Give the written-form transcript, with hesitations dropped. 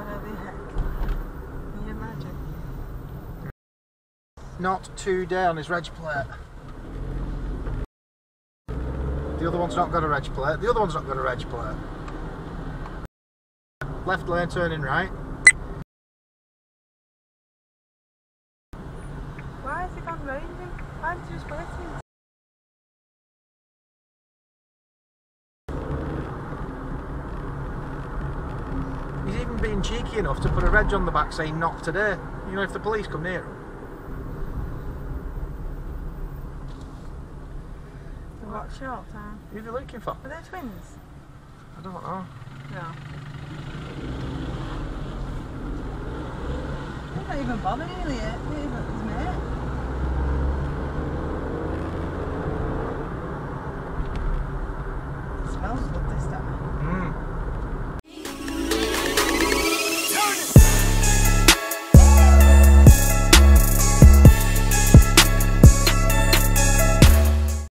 How the heck? Can you imagine? Not today on his reg plate. The other one's not got a reg plate. The other one's not got a reg plate. Left lane turning right. Why has he gone round him? Why did you just wait him? He's even being cheeky enough to put a reg on the back saying not today. You know, if the police come near him. What short time? Who are they looking for? Are they twins? I don't know. No. He's not even bothered really yet. He's even his mate. It smells good this time.